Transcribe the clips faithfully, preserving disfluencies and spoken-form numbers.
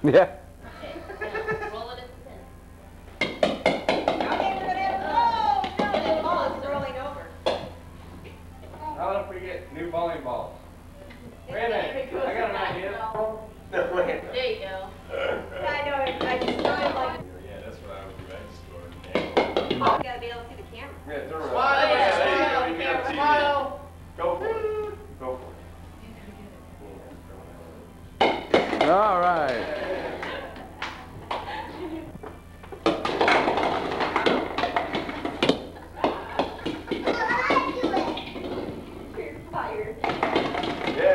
Yeah. Okay, now roll it at the pin. Okay, we're gonna have, oh, no, the ball is rolling over. How about if we get new bowling balls? Wait a minute, There it goes I got an back. idea. No. No, wait. There you go. Yeah, I know, I just started like, Yeah, that's what I would do. I just store it. you gotta be able to see the camera. Yeah, turn around. Smile. Yeah, Yeah, there you go. there You you can go. see Smile. it. Go for it. Go for it. All right. You're fired. Yeah.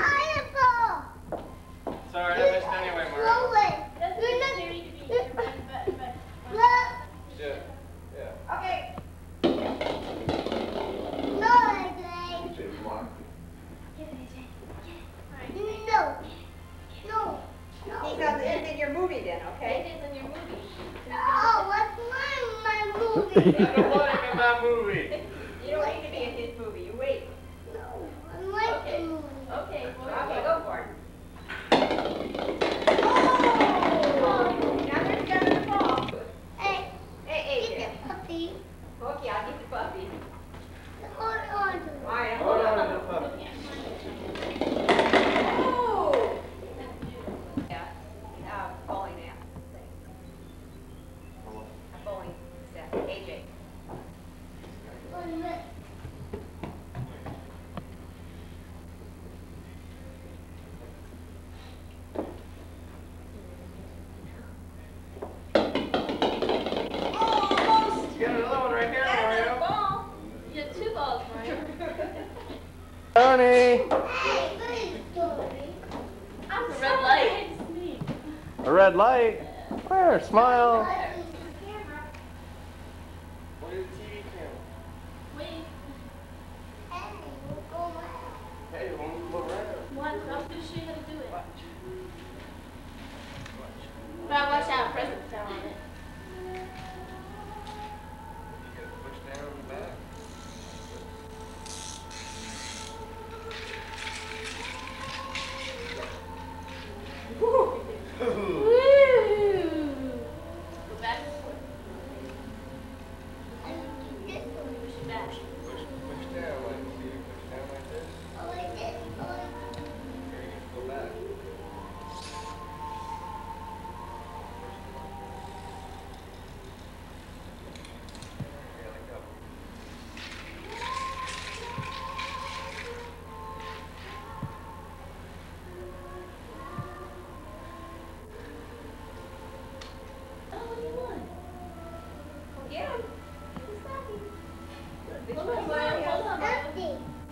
Sorry, I missed anyway, Mario. Doesn't necessarily need to be your back, back, back. Yeah. Yeah. Okay. He's on, it's in your movie then, okay? It is in your movie. I don't want him in my movie. You don't need to be in his movie, you wait. Okay. Okay, well, Okay, okay. go for it. Oh! Now there's another ball. Hey, hey, Adrian. Okay, I'll get the puppy. All right, hold Hold on on. to the puppy. Oh! Yeah, uh, bowling app thing. A bowling set, A J. You got another one right there, That's a Mario. ball. You have two balls, Mario. Tony, I'm a red light. a red light. Where? Smile. Look at the T V camera. Wait, Hey, when we go around. one, I'll just show you how to do it. Now watch out, presents down on it. You gotta push down and back. Woo! Go back and forth. Push it back. Push, push down like, see, push down like this. Here, you can go back. Yeah, like that. Oh, what do you want? Get him. He's lucky. This Hold one's on, Mario, Mario. hold on, Mario.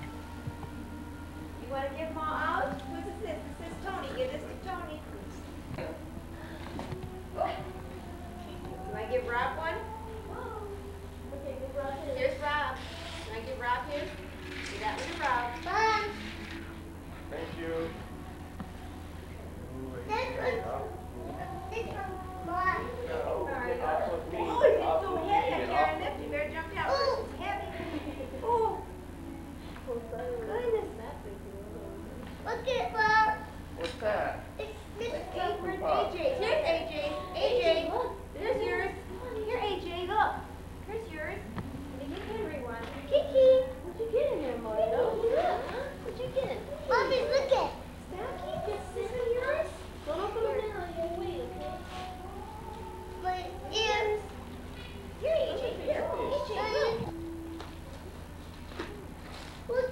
You wanna give them all out? Who's this? This is Tony. Give this to Tony. Oh. Do I give Rob one? Okay, good Rob. Here's Rob. Can I give Rob his? Give that one to Rob. Thank you. Sorry. Off with me. Oh, it's Off so with me. heavy. and Karen, off- lift. You better jump out. It's heavy. Oh. Goodness. What's that? Where's A J? Here's A J. A J. There's yours. Here, A J. Look. Here's yours. And then give Henry one. Kiki. What'd you get in there, Mario? What'd you get? Snacky. This is yours. Don't open them now. You gotta wait, okay? Here, A J. Here. A J. Look.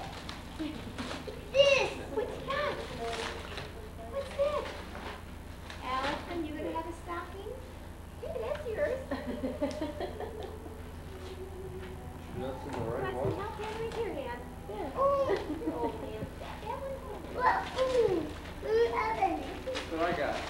What's that? What's that? Allison, you gonna have a stocking? Here, that's yours. That's in the right Want one. some help, Henry? Here, Dad. Yeah. Oh, oh, man. That one. That's what I got.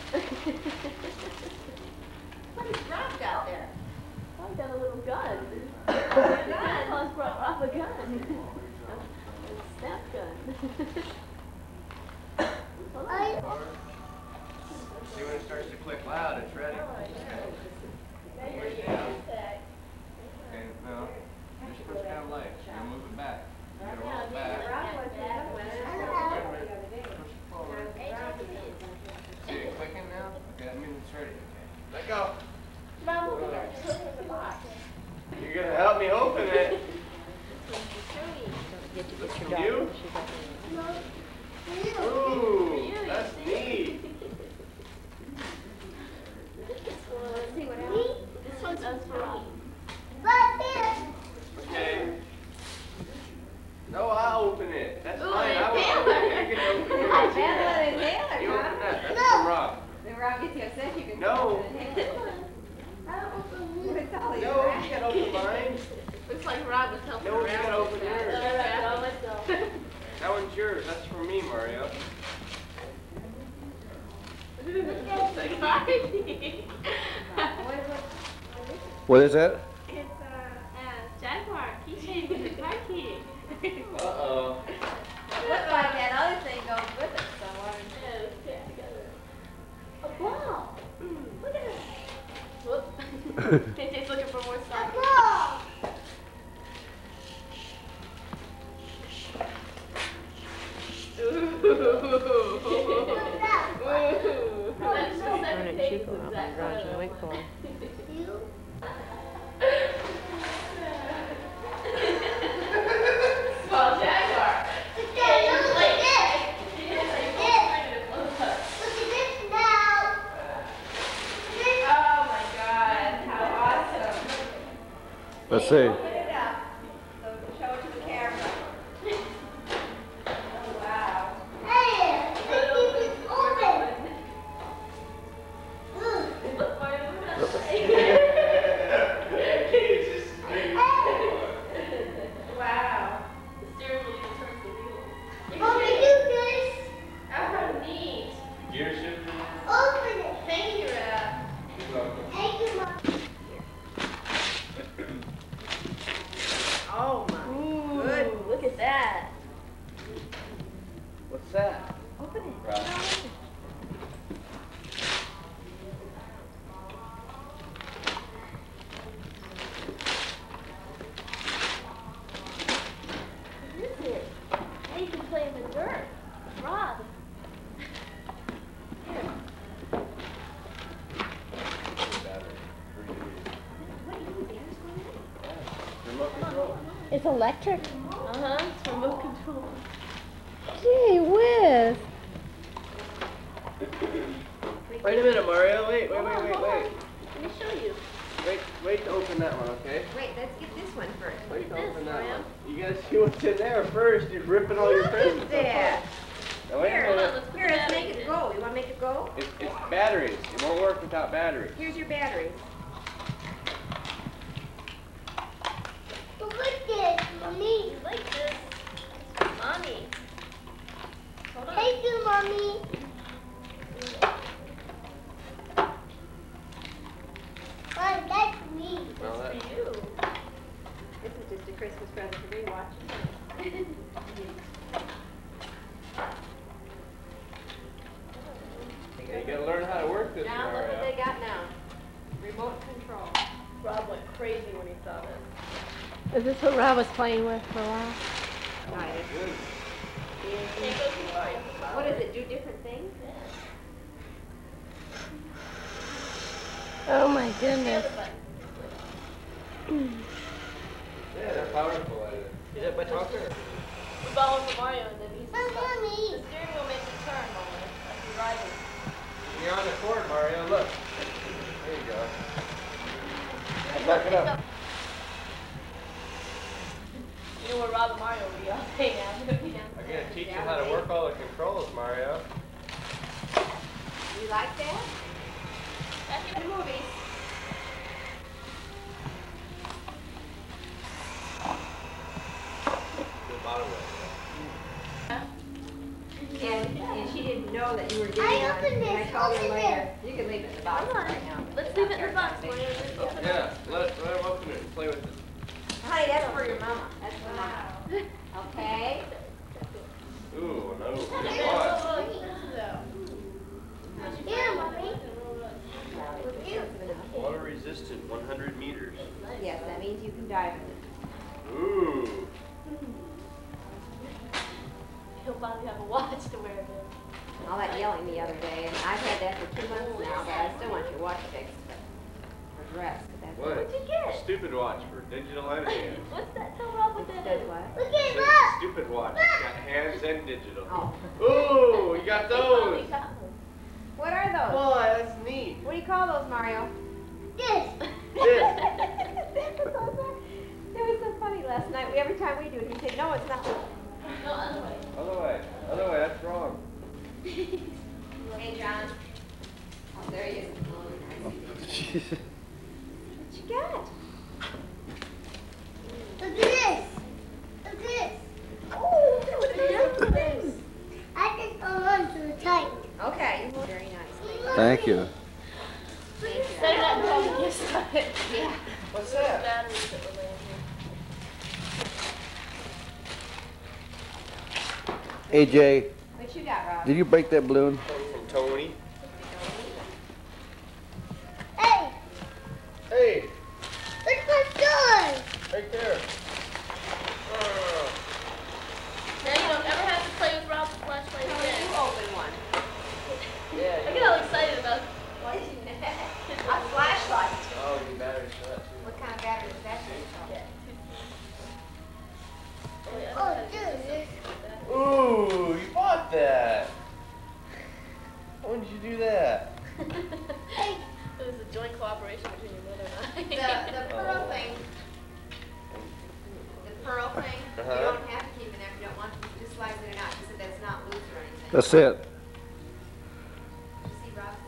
What has Rob got there? I got a little gun. A gun? Claus brought Rob a gun. A snap gun. Hold on. See when it starts to click loud, it's ready. Push down. Okay, no. Just push down light. You gotta move it back. You gotta roll it back. Rob was that one. Wait a minute. Push it forward. See it clicking now? You're gonna help me open it. This from you? Ooh, that's neat. Let's see what else. This one's us for Rob. Okay. No, I'll open it. That's Ooh, mine. I will inhaler. open it. You can open yours. I found an inhaler, You huh? open that. That's from Rob. Then Rob gets you upset, you can No. open an inhaler. What's all these No, you rats? gotta open mine. Looks like Rob was helping No, you around. gotta open yours. All myself. That one's yours. That's for me, Mario. What is that? It's a uh, Jaguar keychain with a car key. Uh-oh. Looks like that other thing goes with it somewhere. Yeah, it's put together. A ball. Mm, look at it. Whoop. J J's looking for more stuff. Running Chico out my garage and wait for him. Small Jaguar. Oh my God, how awesome. Let's see. Put it up. So show it to the camera. Oh, wow. Wow. The steering wheel even turns the wheels. Oh, how neat. Gear shifter. Thank you, Rob. You're welcome. Oh, my Ooh, goodness. look at that. What's that? Open it. Rob. What is it? Now you can play in the dirt. Rob. Here. Battery. What are you doing? Remote control. It's electric. Uh-huh, it's remote control. Gee whiz. Wait a minute, Mario. Wait, wait, Hold wait, on, wait, hold on. wait. Let me show you. Wait, wait to open that one, okay? Wait, let's get this one first. Wait to this, open that Mario? one. You gotta see what's in there first. You're ripping all your Look presents at that. apart. Now, wait a Here, Hold on, minute. let's put Here, the let's batteries make it in. go. You want to make it go? It's, it's batteries. It won't work without batteries. Here's your batteries. You like this? Mommy. Hold on. Well, that, For you. This is just a Christmas present for me. Watch. you gotta learn how to work this, Now, look what Mario. they got now. Remote control. Rob went crazy when he saw this. Is this what Rob was playing with for a while? Nice. Good. Can't go too far. What does it do? Different things? Oh my The goodness. other button. Yeah, they're powerful at it. Is that my talker? We bought one for Mario and then he's stuck. The steering wheel makes it turn normally. That's the driving. You're on the cord, Mario. Look. There you go. Back it up. You know where Rob and Mario will be all day now. They'll be down I'm there. gonna teach you how to work all the controls, Mario. You like that? Back in the movies. The bottom way. And, and she didn't know that you were getting I on. opened And I this. told her Open later. You can leave it in the box Come on. right now. Let's leave it in the box, Mario. Let's open it. Yeah, let, let him open it and play with it. Honey, that's for your mama. That's for mama. Okay? Ooh, no. Look, Good look, one. look, though. Here, mommy. Water resistant, one hundred meters. Yes, that means you can dive in it. Ooh. He'll probably have a watch to wear then. All that yelling the other day, and I've had that for two months now, but I still want your watch fixed. But or dress, 'cause that's What? What'd you get? stupid watch for digital and hands. What's that? Tell Rob what that is. Look at It's look. a stupid watch. It's got hands and digital. Ooh, you got those. What are those? Boy, that's neat. What do you call those, Mario? This. This. It was so funny last night. We, every time we do it, he said, no, it's not. No, other way. Other way. Other way. That's wrong. Hey, John. Oh, there he is. What you got? Look at this. Look at this. Oh, that was beautiful things. I just hold on to the tight. Okay. Very nice. Thank you. Thank you. Better not tell me this time. Yeah. What's that? Batteries that were laying here. A J, What you got, Rob? did you break that balloon? From Tony. Hey, Hey, look what's good. right there. Oh. Now you don't ever have to play with Rob's flashlight You again. open one. I get all excited about A flashlight. Oh, you batteries for that too. What kind of battery is that? Oh, dude. Ooh, you bought that. When did you do that? Hey, It was a joint cooperation between your mother and The, I. the pearl thing, the pearl thing, you Uh-huh. don't have to keep it there if you don't want to. You just slide it or not. You said that's not loose or anything. That's it. Did you see Rob?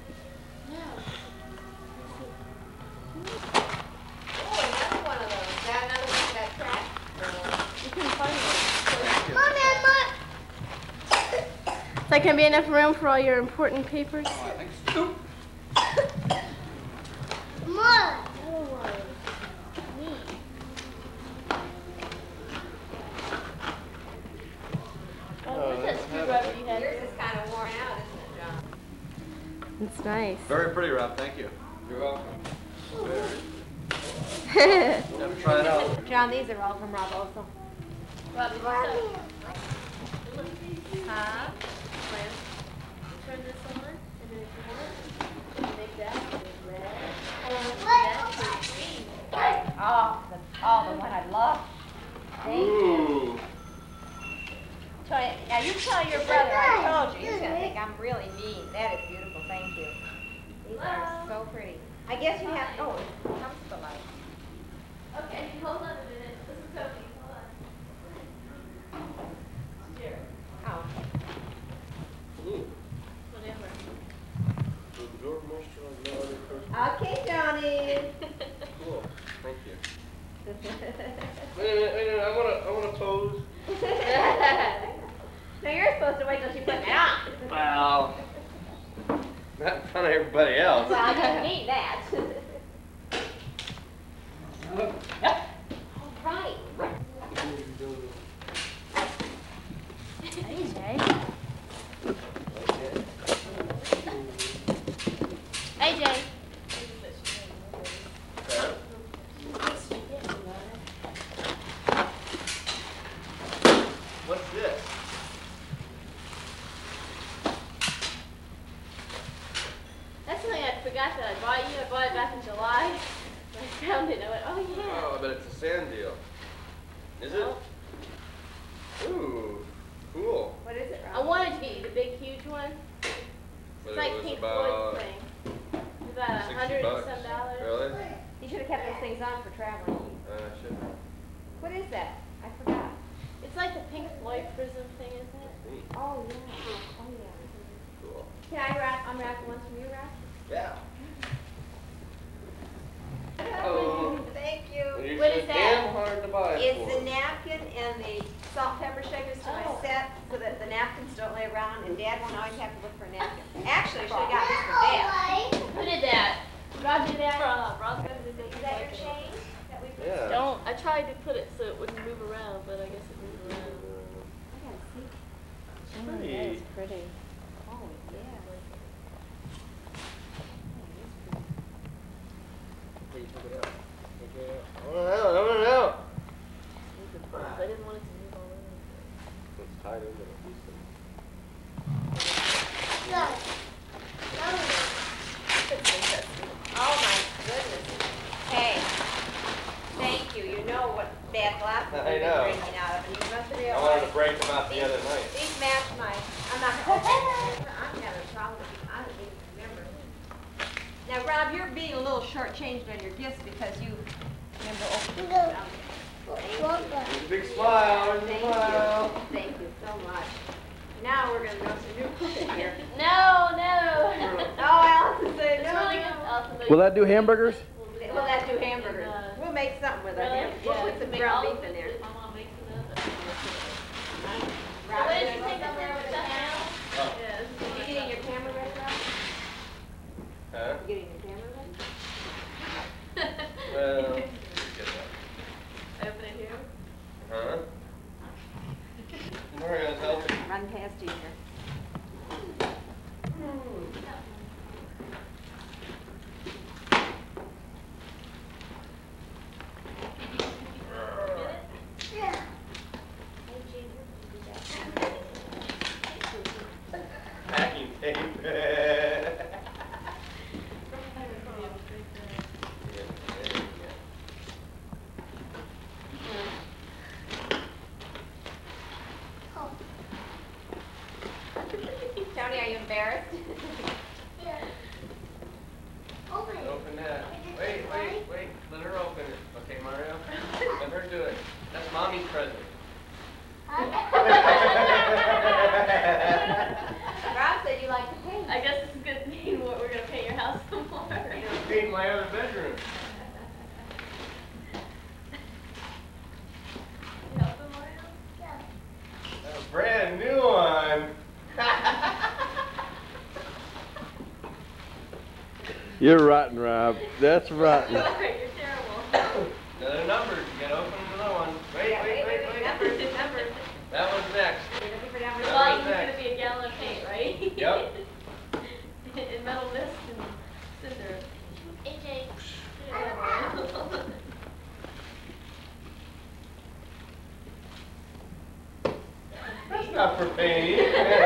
Oh, another one of those. Is that another one that cracked? You couldn't find one. Mom and Mom. Is there gonna be enough room for all your important papers? Mom. Oh, where's that screwdriver you had? Yours is kind of worn out, isn't it, John? It's nice. Very pretty, Rob. Thank you. You're welcome. That's Never try it out. John, these are all from Rob also. Rob, did you say? Huh? Turn this on, and then if you want, you make that red, What? that green. Oh, the, oh, the one I love. Thank you. Ooh. Tell- Now you tell your brother I told you. He's gonna think I'm really mean. That is beautiful. Thank you. These are so pretty. I guess you have. Oh, it comes to the light. Okay, hold on a minute. This is Tony. Hold on. Here, Oh. Ooh. whatever. The door moisturizer, no other person. Okay, Johnny. Cool. Thank you. Wait a minute, wait a minute. I wanna, I wanna pose. Now you're supposed to wait till she puts it on. Well, not in front of everybody else. Well, I didn't mean that. All right. Hey, Jay. Hey, Jay. What's this? That's something I forgot that I bought you. I bought it back in July. I found it and I went, oh yeah. Oh, I bet it's a sand deal. Is it? Ooh, cool. What is it, I Rob? wanted to get you the big, huge one. But It's it like was Pink about Floyd's thing. It's about a sixty hundred and bucks. some dollars. Really? You should have kept those things on for traveling. Uh, shit. What is that? I forgot. It's like the Pink Floyd prism thing, isn't it? Neat. Oh, yeah. Oh, yeah. Cool. Can I wrap, unwrap the ones from you, Rob? Yeah. Oh. Thank you. You're What so is that? damn hard to buy it It's for. the napkin and the salt and pepper shakers to my Oh. set so that the napkins don't lay around and Dad won't always have to look for a napkin. Actually, I should have got this for Dad. Who did that? Rob did that? Rob. Rob did that. Is that your chain that we put? Yeah. Don't. I tried to put it so it wouldn't move around, but I guess it moved around. I gotta see. Oh, Pretty. that's pretty. Oh, yeah. Hey, check it out. Check it out. I want it out. I want it out. I didn't want it to move all over. It's tied into the piece. Look. Oh, my goodness. Hey, bad glasses I we've been know. drinking out of, and you must I wanted to realize break them out the other night. these match my, I'm not gonna, I'm having a problem with these. I don't even remember. Now, Rob, you're being a little shortchanged on your gifts because you remember opening them. There's a big smile. There's a Thank smile. you. Thank you so much. Now we're gonna know some new cooking here. No, no. Oh, Allison said It's no. really good. no. Allison, Will that do hamburgers? We'll have to do hamburgers. We'll make something with Really? it. We'll Yeah, put some make ground all beef of in there. it. My mom makes it up. So Rob, where you did you gonna take go the somewhere with the the ham? house? Oh. Yeah, this is You my getting your camera ready, Rob? Huh? You getting your camera ready? Well, get I open it here. that. Huh? Mario's helping. Run past you here. Packing tape. Tony, are you embarrassed? Open it. Open that. Wait, wait, wait. Let her open it. Okay, Mario? Let her do it. That's mommy's present. Rob said you like to paint. I guess this is good mean what we're gonna paint your house some more. Paint my other bedroom. You help him, Mario? A brand new one. You're rotten, Rob. That's rotten. You're terrible. Another number. You gotta open another one. Wait, Yeah, wait, wait, wait. Numbers, numbers. That one's next. You're looking for number As That long one's as it's next. gonna be a gallon of paint, right? Yep. In metal mist and cinder. A J. That's not for painting.